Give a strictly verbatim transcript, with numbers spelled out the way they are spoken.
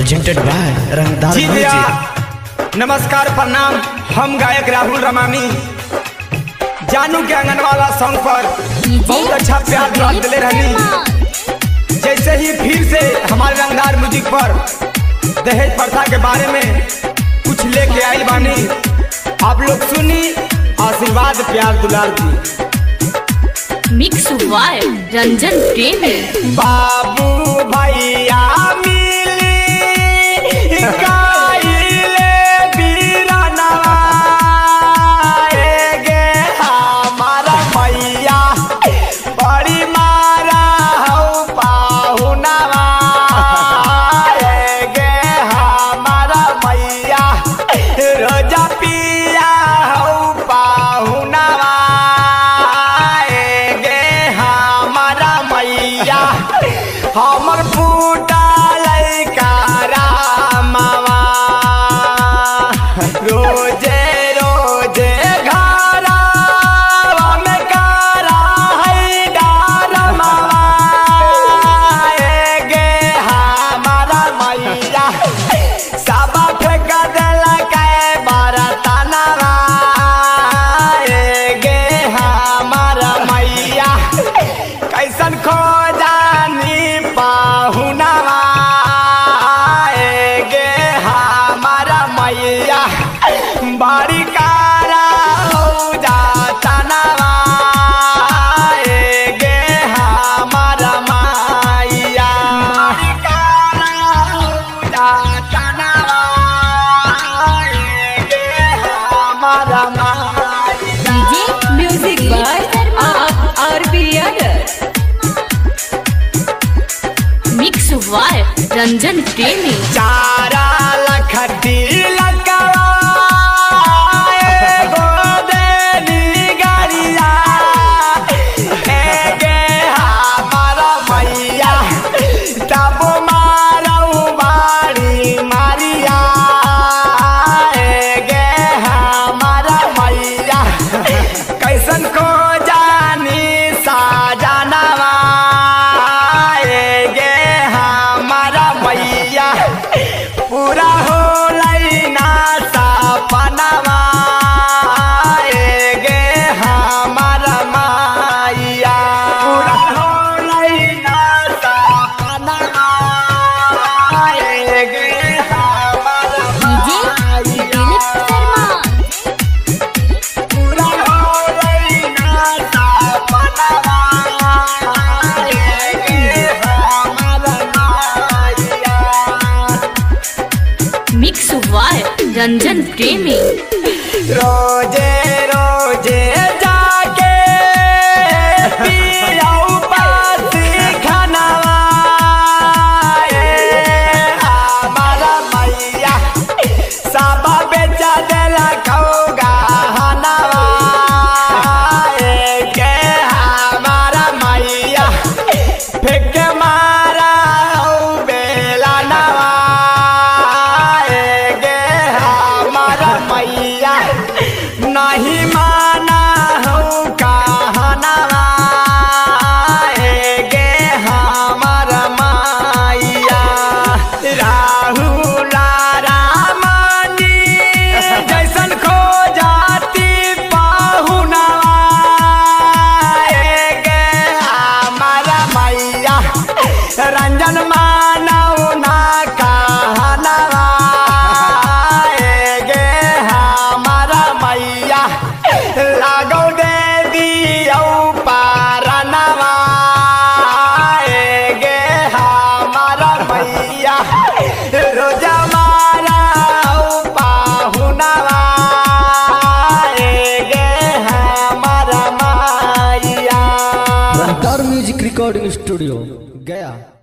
Presented by रंगदार जी भैया नमस्कार प्रणाम। हम गायक राहुल रमानी जानू के आंगन वाला सॉन्ग पर बहुत अच्छा प्यार दुलार दिले रहनी। जैसे ही फिर से हमारे रंगदार म्यूजिक पर दहेज प्रथा के बारे में कुछ लेके आई बानी, आप लोग सुनी, आशीर्वाद प्यार दुलार दी। मिक्स हुआ रंजन प्रेमी। बाबू भैया हमर फूटा लइका रामावा रोजे रोजे घरावा में करा है डारमावा गे हमारा मैया सब फेंक देला के बरतनवा गे हमारा मैया कैसन खो पाहुनावा गे हमारा मैया बारी कारा हो जाता नवा गे हमारा मैया बारी कारा हो जाता नवा गे हमारा मैया। DJ music by R B mix हुआ रंजन प्रेमी। चारा लखटी लकवा एगो देनी गरिया गे हमारा मैया तब मारऊ बाड़ी मारिया गे हमारा मैया कैसन को जानी साजनवा पूरा हो लैना सपनवा गे हमारा मैया पूरा हो लैना सपनवा गे हमारा मैया पूरा हो लैना सपनवा गे हमारा मैया। मिक्स हुआ रंजन प्रेमी। रोजे रोजे जाके पियाऊ पासी खानवा हमारा मैया सब बेचा देला खौगा हनवा गे हमारा मैया फेंक मारा बेला नवा मैया नहीं माना हूँ कहनवा गे हमारा मैया। राहुल रामानी जैसन खो जाती पाहुनवा गे हमारा मैया रंजन मानव ना कहनवा लागो दे दियो पारनवा गे हमारा मैया रोजा मारा पाहुनवा गे हमारा मैया। रंगदार म्यूजिक रिकॉर्डिंग स्टूडियो गया।